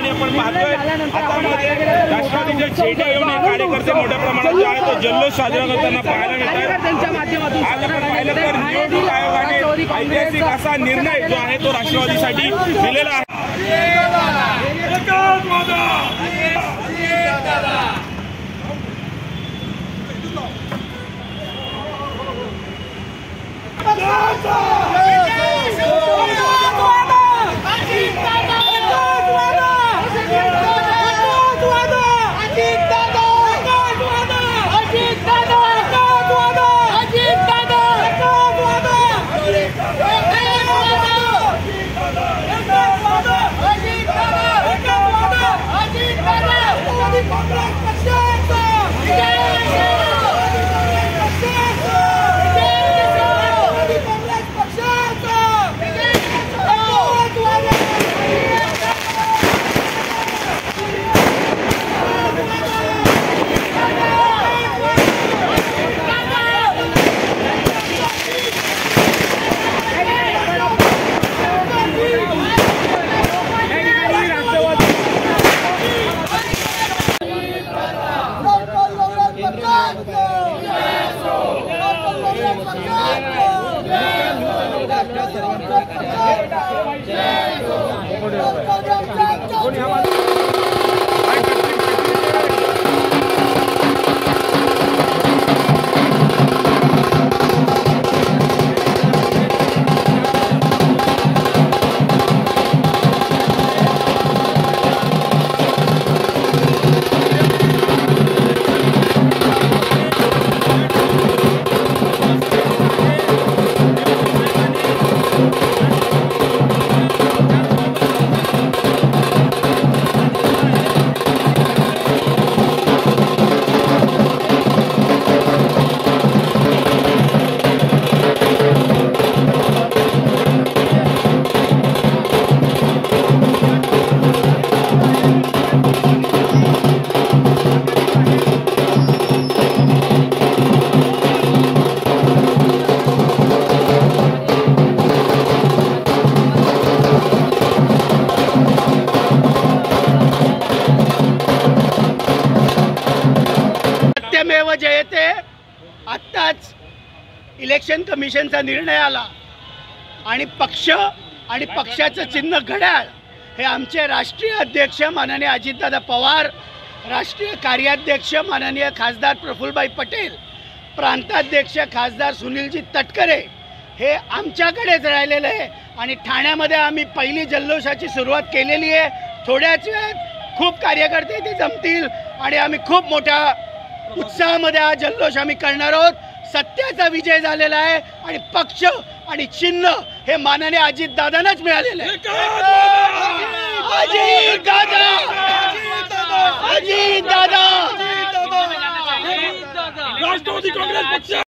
आणि आपण पाहतोय हातामध्ये राष्ट्रवादीचे झेंडे घेऊन कार्यकर्ते मोठ्या प्रमाणात जे आहे तो जल्लोष साजरा करताना पाहायला मिळतात। आज आपण पाहिलं तर निवडणूक आयोगाने ऐतिहासिक असा निर्णय जो आहे तो राष्ट्रवादीसाठी दिलेला आहे। सत्यमेव जयते। आत्ताच इलेक्शन कमिशनचा निर्णय आला आणि पक्ष आणि पक्षाचं चिन्ह घड्याळ हे आमचे राष्ट्रीय अध्यक्ष माननीय अजितदादा पवार, राष्ट्रीय कार्याध्यक्ष माननीय खासदार प्रफुल्लभाई पटेल, प्रांताध्यक्ष खासदार सुनीलजी तटकरे हे आमच्याकडेच राहिलेले आहे आणि ठाण्यामध्ये आम्ही पहिली जल्लोषाची सुरुवात केलेली आहे। थोड्याच वेळात खूप कार्यकर्ते इथे जमतील आणि आम्ही खूप मोठ्या उत्साहामध्ये हा जल्लोष आम्ही करणार आहोत। सत्याचा विजय झालेला आहे आणि पक्ष आणि चिन्ह हे माननीय अजितदादांनाच मिळालेलं आहे। अजितदादा, अजितदादा, राष्ट्रवादी काँग्रेस पक्ष।